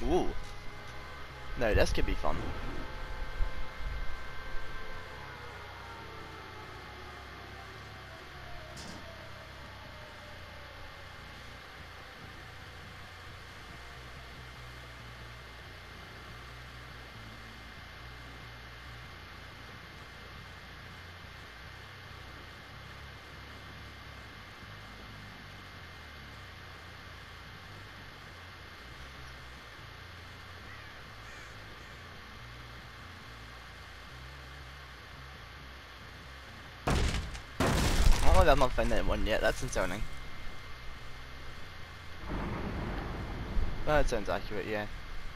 Ooh. No, this could be fun. Oh, I've not found anyone yet. That's concerning. That sounds accurate, yeah.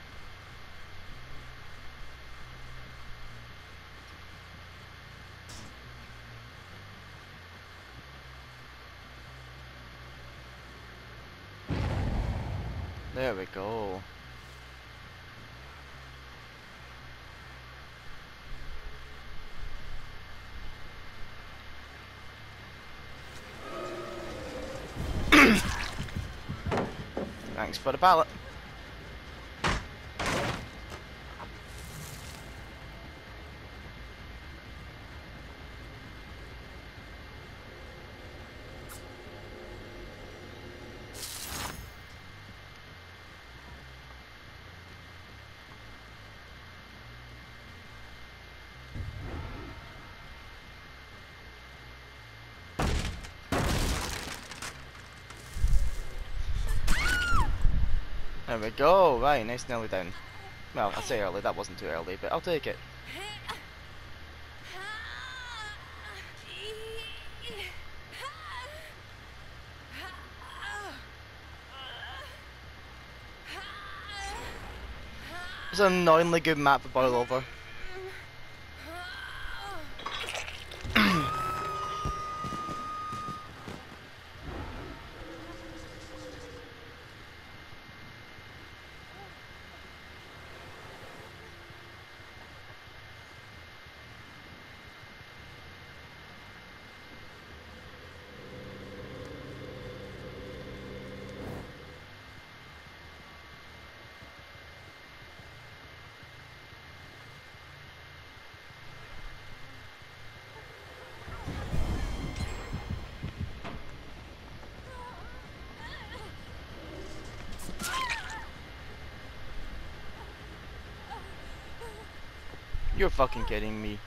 There we go. Thanks for the ballot. There we go. Right, nice and early down. Well, I say early, that wasn't too early, but I'll take it. It's an annoyingly good map for Boil Over. You're fucking kidding me.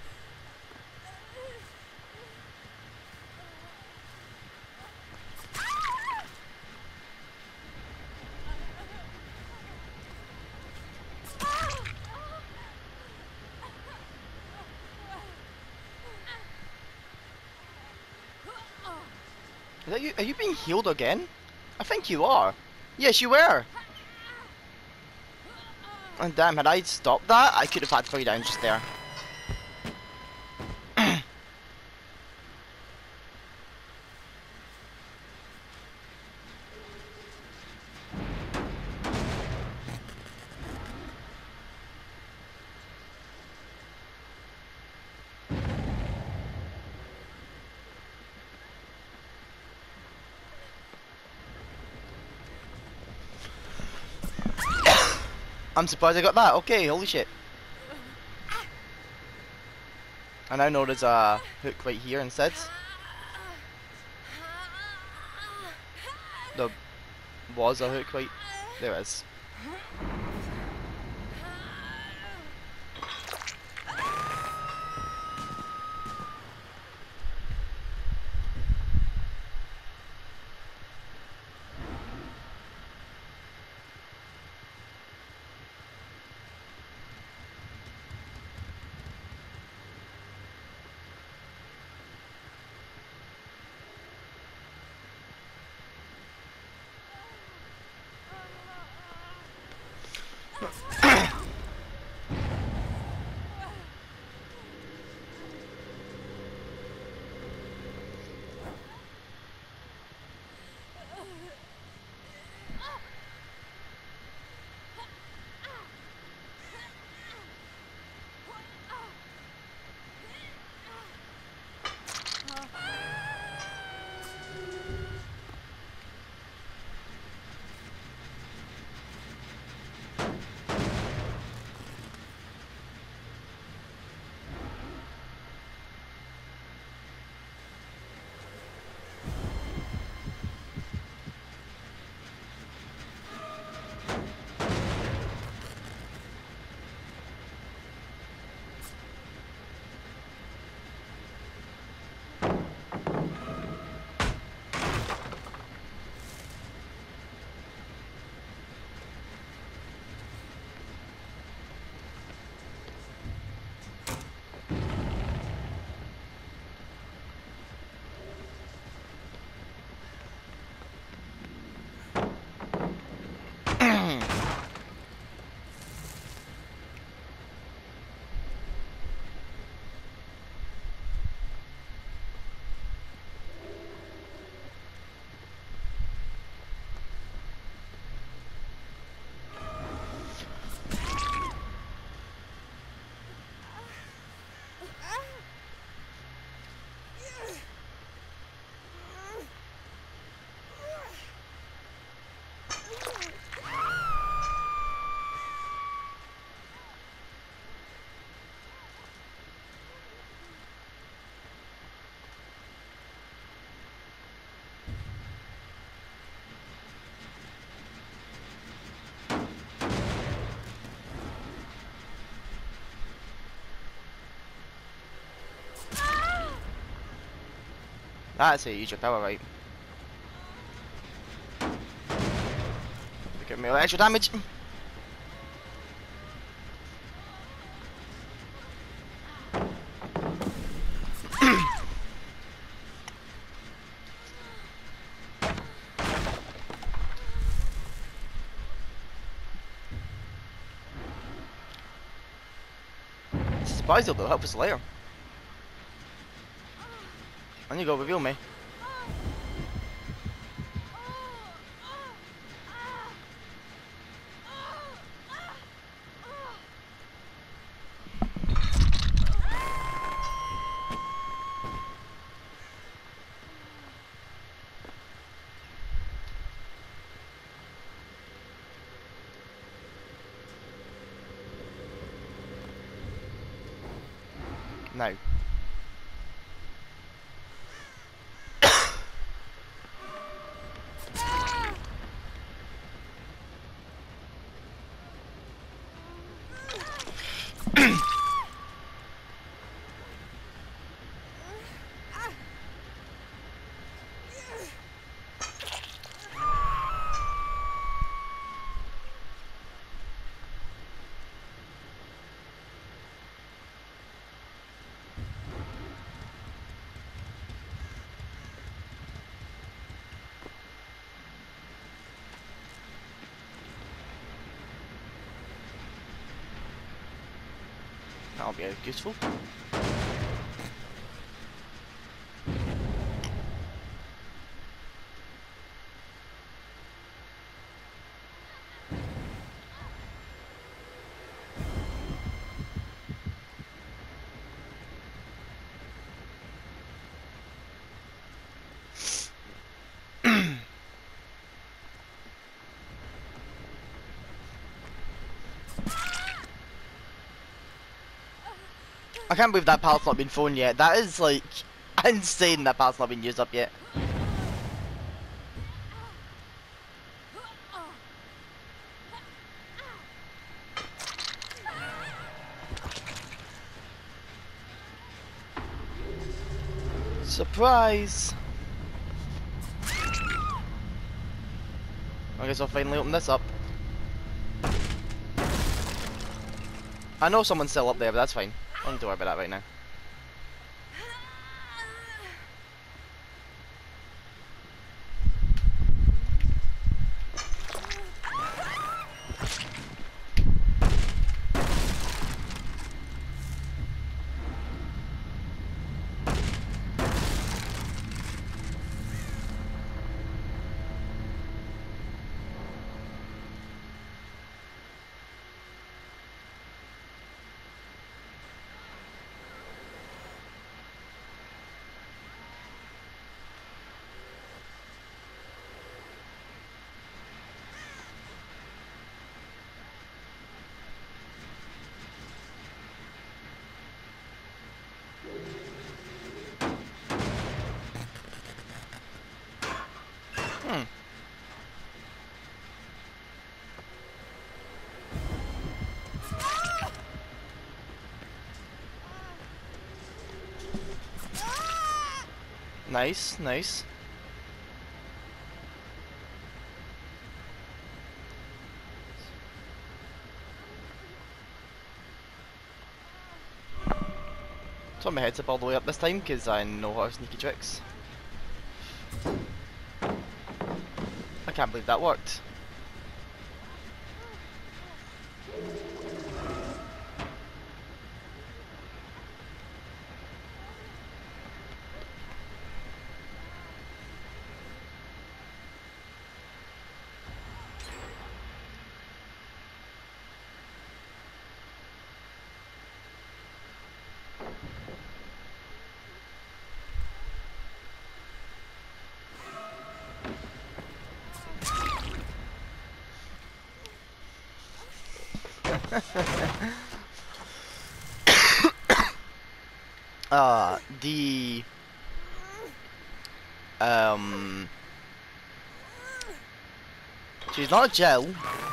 Is that you? Are you being healed again? I think you are. Yes, you were. And damn, had I stopped that, I could have had 3 down just there. I'm surprised I got that. Okay, holy shit. I now know there's a hook right here instead. There was a hook right... There is. That's how you use your power, right? Get me extra damage. Surprised they'll help us later. And you go reveal me. No. That'll be useful. I can't believe that pallet's not been thrown yet. That is like insane that pallet's not been used up yet. Surprise! I guess I'll finally open this up. I know someone's still up there, but that's fine. I don't need to worry about that right now. Nice, nice. Turn my heads up all the way up this time because I know how sneaky tricks. I can't believe that worked. The she's not Jill.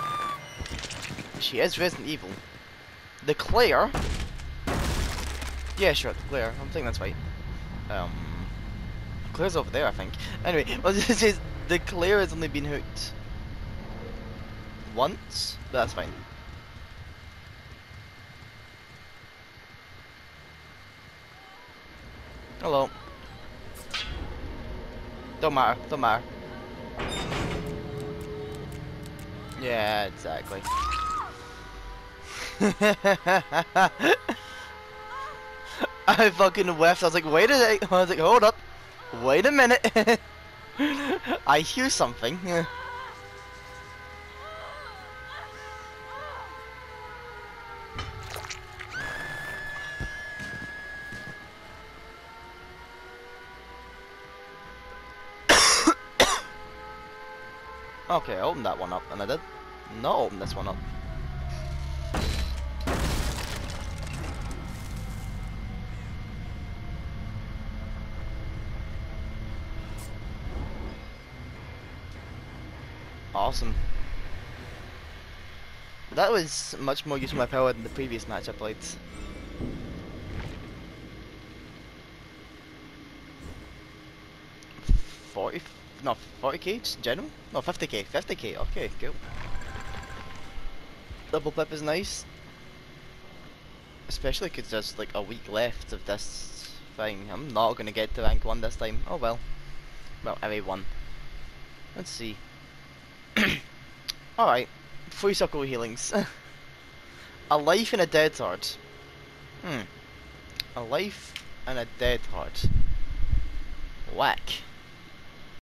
She is Resident Evil. The Claire. Yeah, sure, the Claire. I'm thinking that's right. Claire's over there, I think. Anyway, I was just saying, the Claire has only been hooked once, but that's fine. Hello. Don't matter, don't matter. Yeah, exactly. I fucking whiffed. I was like, wait a minute. I was like, hold up. Wait a minute. I hear something. Okay, I opened that one up, and I did not open this one up. Awesome. That was much more use of my power than the previous match I played. No, 40k in general? No, 50k. 50k, okay, cool. Double pip is nice. Especially because there's like a week left of this thing. I'm not going to get to rank 1 this time. Oh well. Well, every one. Let's see. Alright. 3 circle healings. A life and a dead heart. A life and a dead heart. Whack.